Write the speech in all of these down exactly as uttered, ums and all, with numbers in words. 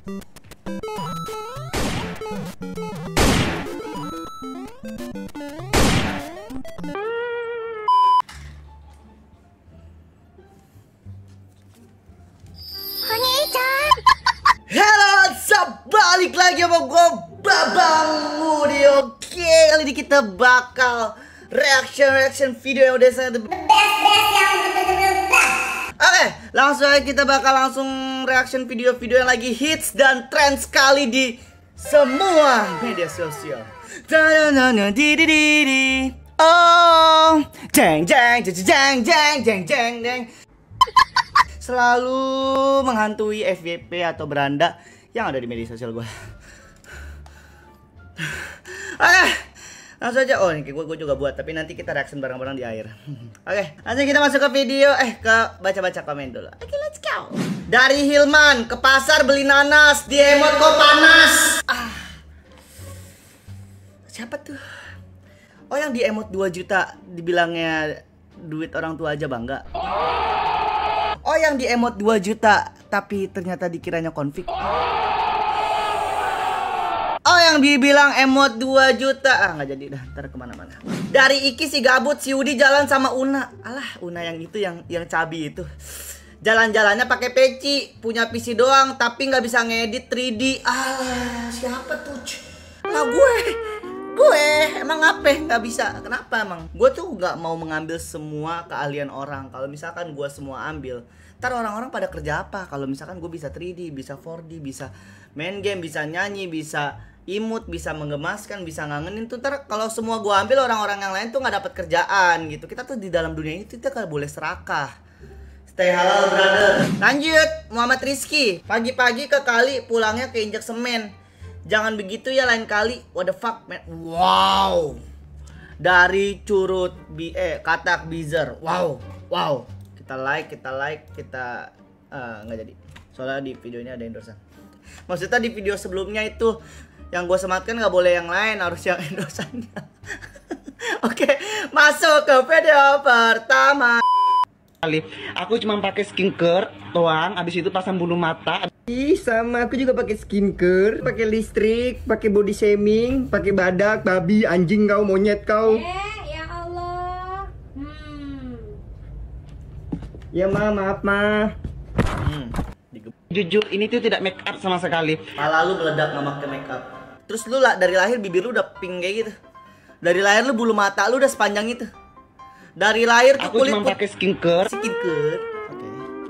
Halo, what's balik lagi sama gue Babang Mudi. Oke, kali ini kita bakal reaction-reaction video yang udah sangat the best best yang bener-bener best. Oke, langsung aja kita bakal langsung reaction video-video yang lagi hits dan trend sekali di semua media sosial. Oh, jeng jeng jeng jeng jeng jeng jeng jeng. Selalu menghantui F Y P atau beranda yang ada di media sosial gue. Oke, langsung aja. Oh, ini gue, gue juga buat, tapi nanti kita reaction bareng-bareng di akhir. Oke, langsung kita masuk ke video. Eh, ke baca-baca komen dulu. Oke, let's go. Dari Hilman, ke pasar beli nanas, di emot kok panas. Ah, siapa tuh? Oh, yang di emot dua juta dibilangnya duit orang tua aja bangga. Oh, yang di emot dua juta tapi ternyata dikiranya konflik. Oh, yang dibilang emot dua juta. Ah, nggak jadi dah, ntar kemana-mana. Dari Iki si gabut, si Udi jalan sama Una. Alah, Una yang itu, yang yang cabi itu. Jalan-jalannya pakai peci, punya P C doang tapi nggak bisa ngedit tiga D. Ah, siapa tuh? Lah gue. Gue emang apa nggak bisa? Kenapa emang? Gue tuh nggak mau mengambil semua keahlian orang. Kalau misalkan gue semua ambil, ntar orang-orang pada kerja apa? Kalau misalkan gue bisa tiga D, bisa empat D, bisa main game, bisa nyanyi, bisa imut, bisa menggemaskan, bisa ngangenin tuh, ntar kalau semua gue ambil, orang-orang yang lain tuh nggak dapat kerjaan gitu. Kita tuh di dalam dunia ini kita nggak boleh serakah. Stay halal, brother. Lanjut, Muhammad Rizky. Pagi-pagi ke kali, pulangnya keinjak semen. Jangan begitu ya lain kali. What the fuck, man? Wow. Dari Curut bi eh Katak Bizer. Wow. Wow. Kita like, kita like, kita uh, nggak jadi. Soalnya di video ini ada endorsean. Maksudnya di video sebelumnya itu yang gue sematkan nggak boleh yang lain, harus yang endorseannya. Oke, masuk ke video pertama. Aku cuma pakai skincare doang, abis itu pasang bulu mata. Ih, sama aku juga pakai skincare, pakai listrik, pakai body shaming, pakai badak, babi, anjing kau, monyet kau. Eh, ya Allah. Hmm. Ya ma, maaf ma. Hmm. Jujur, ini tuh tidak make up sama sekali. Pala lu meledak nggak pakai makeup. Terus lu lah dari lahir bibir lu udah pink kayak gitu. Dari lahir lu bulu mata lu udah sepanjang itu. Dari lahir tuh aku kulit cuma pakai skincare. Skincare. Oke.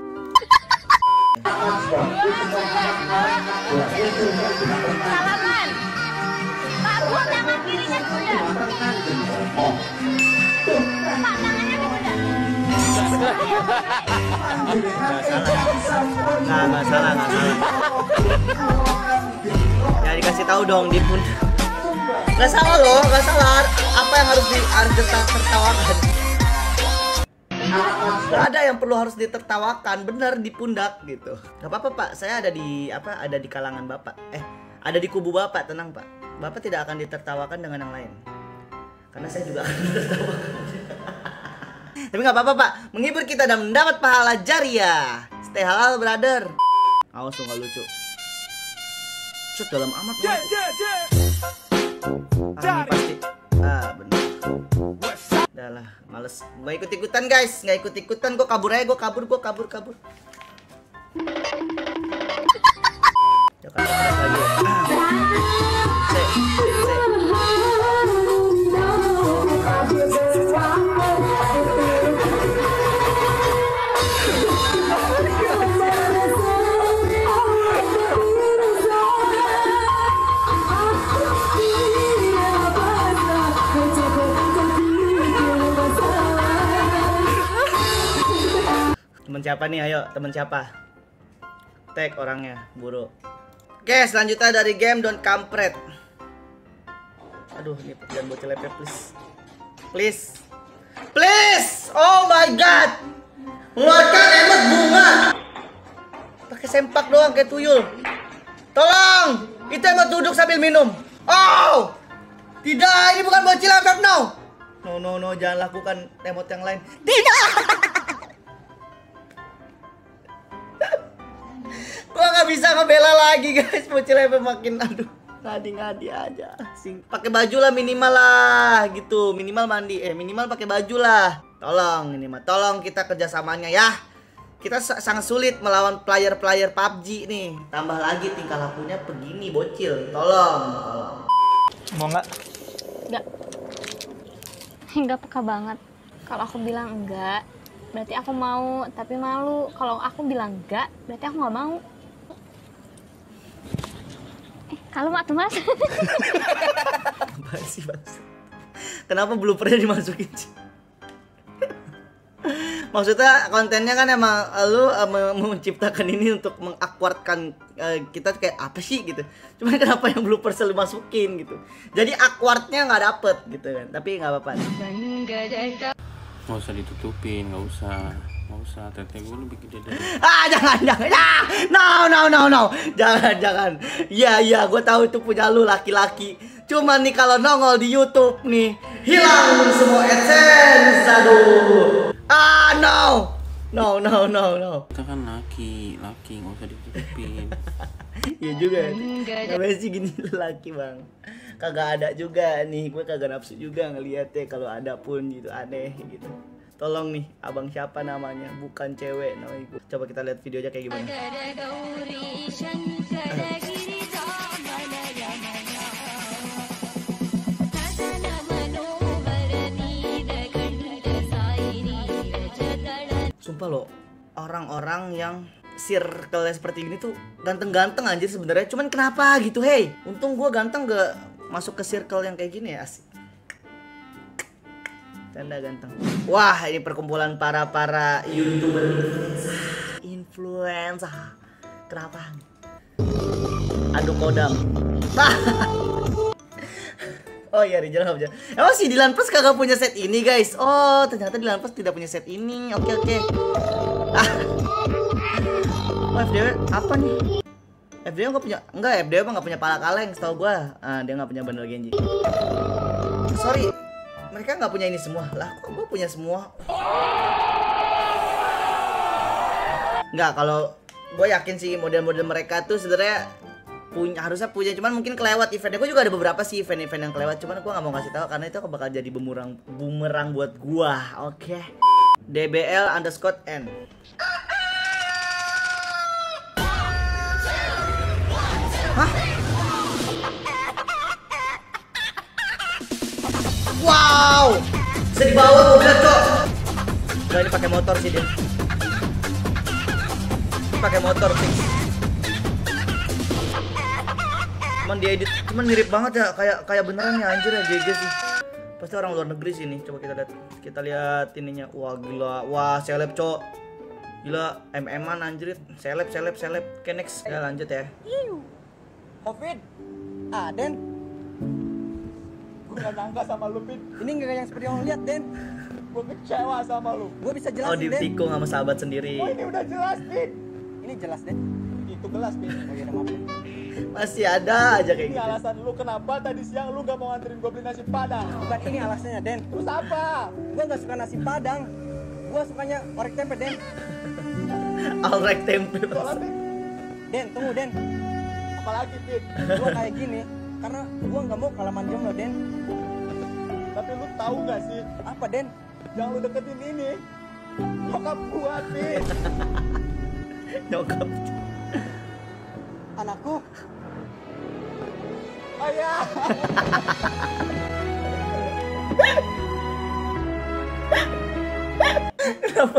Salaman. Pak Bu, tangan kirinya kuda. Pak, tangannya ke kuda. Nggak, nggak salah, nggak salah. Ya dikasih tahu dong di pun. Nggak salah loh, nggak salah. Apa yang harus di harus ditertawakan? Nggak ada yang perlu harus ditertawakan, bener di pundak gitu. Gak apa-apa pak, saya ada di apa? Ada di kalangan bapak. Eh, ada di kubu bapak, tenang pak. Bapak tidak akan ditertawakan dengan yang lain. Karena saya juga akan ditertawakan. Tapi nggak apa-apa pak, menghibur kita dan mendapat pahala jariah. Stay halal brother. Awas tuh nggak lucu. Cut dalam amat. Yeah, yeah, yeah. Ah, ini pasti. Ah bener. Udah lah, males. Gak ikut-ikutan guys, gak ikut-ikutan. Gue kabur aja, gue kabur, gue kabur, kabur. Ya kan, lagi ya. Se, se. Temen siapa nih? Ayo, temen siapa? Tag orangnya, buru. Oke, selanjutnya dari game Don Kampret. Aduh, ini pekerjaan bocil lepet, please. Please. Please! Oh my god! Mengeluarkan emot bunga! Pakai sempak doang kayak tuyul. Tolong! Itu emot duduk sambil minum. Oh! Tidak, ini bukan bocil lepet, no! No, no, no, jangan lakukan emot yang lain. Tidak! Gua nggak bisa ngebela lagi guys, bocil F F makin aduh ngadi-ngadi aja. Sing pakai baju lah minimal lah gitu, minimal mandi eh minimal pakai baju lah. Tolong ini mah, tolong kita kerjasamanya ya. Kita sangat sulit melawan player-player P U B G nih. Tambah lagi tingkah lakunya begini bocil. Tolong, tolong. Mau nggak? Enggak. Enggak peka banget. Kalau aku bilang enggak, berarti aku mau, tapi malu. Kalau aku bilang enggak, berarti aku nggak mau. Eh, kalau mak tuh mas. Apa sih bang? Kenapa bloopernya dimasukin sih? Maksudnya kontennya kan emang lu uh, menciptakan ini untuk mengakwartkan uh, kita kayak apa sih gitu. Cuman kenapa yang blooper selalu masukin gitu. Jadi akwardnya nggak dapet gitu kan. Tapi nggak apa-apa. Nggak usah ditutupin, nggak usah, nggak usah. Tete gue lebih gede dari. Ah jangan jangan, ah, no no no no, jangan jangan. Iya iya, gue tahu itu punya lu laki-laki. Cuman nih kalau nongol di YouTube nih hilang semua AdSense, aduh. Ah no, no no no no. Kita kan laki, laki nggak usah ditutupin. Iya juga. Namanya sih gini laki bang. Kagak ada juga nih, gue kagak nafsu juga ngeliatnya kalau ada pun gitu aneh gitu. Tolong nih, abang siapa namanya? Bukan cewek namanya. Coba kita lihat videonya kayak gimana. Sumpah loh, orang-orang yang circle seperti ini tuh ganteng-ganteng anjir sebenarnya. Cuman kenapa gitu, hey? Untung gue ganteng gak masuk ke circle yang kayak gini ya, asik. Tanda ganteng. Wah, ini perkumpulan para-para YouTuber influencer. Kenapa? Aduh kodam. Oh iya, Rijal nggak punya. Emang sih Dilan Plus kagak punya set ini guys. Oh ternyata Dilan Plus tidak punya set ini. Oke oke. Ah. Oh, F D W apa nih? F D W nggak punya. Enggak, F D W mah nggak punya pala kaleng setahu gua. Ah, dia nggak punya bundle Genji. Sorry, mereka nggak punya ini semua. Lah kok gua punya semua? Nggak, kalau gue yakin sih model-model mereka tuh sebenarnya punya, harusnya punya, cuman mungkin kelewat eventnya. Gue juga ada beberapa sih event-event yang kelewat, cuman gue nggak mau ngasih tahu karena itu bakal jadi bumerang bumerang buat gua. Oke. Okay. D B L underscore N. Hah? Wow, bisa dibawa mobilnya cok. Nah, ini pakai motor sih dia. Ini pakai motor sih. Cuman dia edit, cuman mirip banget ya, kayak kayak beneran ya anjir ya, G G sih. Pasti orang luar negeri sih nih. Coba kita lihat, kita lihat ininya. Wah gila, wah seleb cok, gila M M-an anjir, seleb seleb seleb. Oke next, ya lanjut ya. Covid, ah Den, Gue gak nyangka sama lu, Pin. ini nggak yang seperti yang lo lihat Den. Gue kecewa sama lu. Gue bisa Oh jelasin Den. ditikung sama sahabat sendiri. Oh, ini udah jelas, Pin. Ini jelas Den. Itu gelas, Pin. Oh iya maaf. Masih ada aja kayak Ini gitu. alasan lu kenapa tadi siang lu gak mau nganterin gue beli nasi padang. Bukan ini alasannya Den. Terus apa? Gue nggak suka nasi padang. Gue sukanya orek tempe Den. Alrek tempe. Soalnya, Pin. Den tunggu Den. Apalagi, Pin. Gue kayak gini karena gue nggak mau kalaman jomblo Den. Tapi lu tahu gak sih, Apa Den? yang lu deketin ini nyokap gua, Pin. Nyokap. Anakku. Ayah. Kenapa?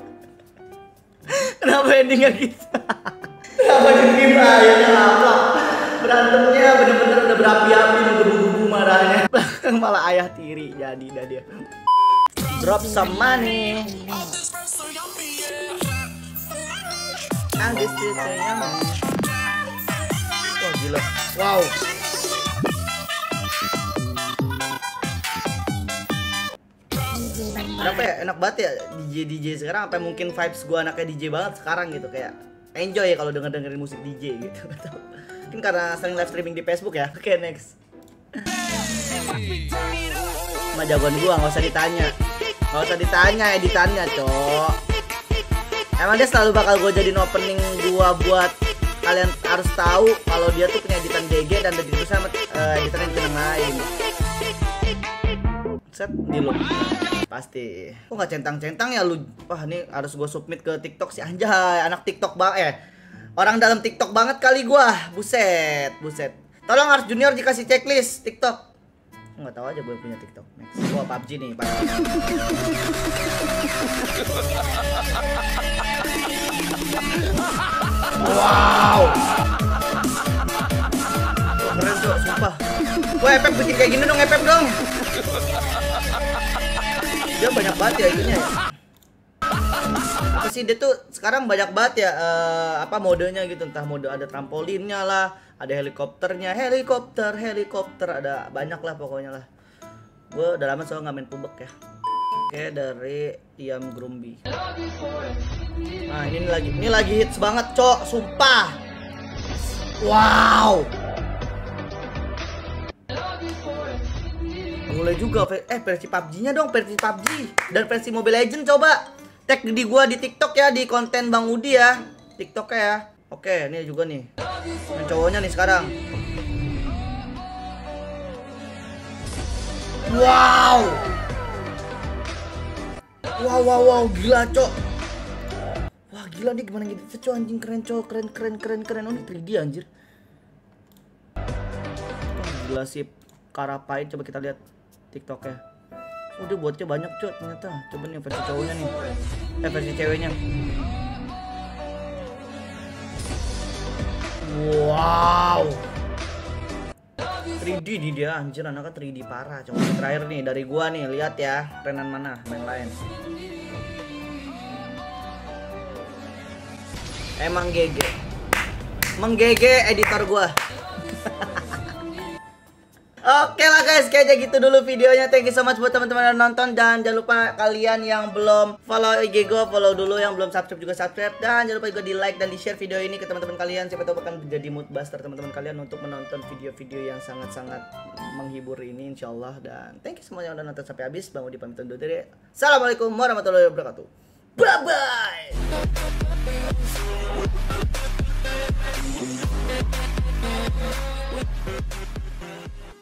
Kenapa endingnya gitu? Kenapa diem ayahnya laplak? Berantemnya bener-bener udah berapi-api, udah gebu-gebu marahnya. Malah ayah tiri jadi dah dia. Drop some money. And this is a yummy. Wah gila. Wow. Kenapa ya enak banget ya D J D J sekarang, apa mungkin vibes gua anaknya D J banget sekarang gitu, kayak enjoy ya kalau denger dengerin musik D J gitu. Mungkin karena sering live streaming di Facebook ya. Oke okay, next. Sama jagoan gua nggak usah ditanya, nggak usah ditanya editannya cok. Emang dia selalu bakal gua jadiin opening gua buat kalian harus tahu kalau dia tuh punya editan G G dan begitu sama uh, editan yang lain. Set di loop pasti. Kok nggak centang-centang ya lu? Wah ini harus gue submit ke TikTok sih, anjay. Anak TikTok banget ya. Orang dalam TikTok banget kali gua. Buset, buset. Tolong harus junior dikasih checklist TikTok. Nggak tahu aja gue punya TikTok. Next. Wah P U B G nih, P U B G. Wow. Wah, keren tuh, sumpah. Wah, Epep bikin kayak gini dong, Epep dong. Dia banyak banget ya itunya ya. Apa sih dia tuh sekarang banyak banget ya uh, apa modenya gitu, entah mode ada trampolinnya lah, ada helikopternya, helikopter, helikopter, ada banyak lah pokoknya lah. Gue udah lama soalnya nggak main pubek ya. Oke, dari Iam Grumbi. Nah ini lagi, ini lagi hits banget cok, sumpah. Wow. Boleh juga, eh versi P U B G-nya dong, versi P U B G dan versi Mobile Legends coba. Tag di gua di TikTok ya, di konten Bang Udi ya, TikToknya ya. Oke, ini juga nih, yang cowoknya nih sekarang. Wow, wow, wow, wow, gila cok. Wah gila nih gimana gitu cok, anjing keren cok, keren, keren, keren, keren. Oh ini tiga D anjir. Gila sih, Karapai, coba kita lihat TikToknya. Oh dia buatnya banyak cok ternyata. Coba nih versi cowoknya nih, eh versi ceweknya. Wow, tiga D nih dia, anjir anaknya tiga D parah. Coba terakhir nih dari gua nih, lihat ya kerenan mana main lain. Emang G G, emang G G editor gua. Oke lah guys, kayaknya gitu dulu videonya. Thank you so much buat teman-teman yang nonton. Dan jangan lupa kalian yang belum follow I G gue, follow dulu. Yang belum subscribe juga subscribe. Dan jangan lupa juga di like dan di share video ini ke teman-teman kalian. Siapa tahu akan menjadi mood buster teman-teman kalian untuk menonton video-video yang sangat-sangat menghibur ini insyaallah. Dan thank you semuanya yang udah nonton sampai habis. Bang Udi pamit undur diri. Assalamualaikum warahmatullahi wabarakatuh. Bye bye.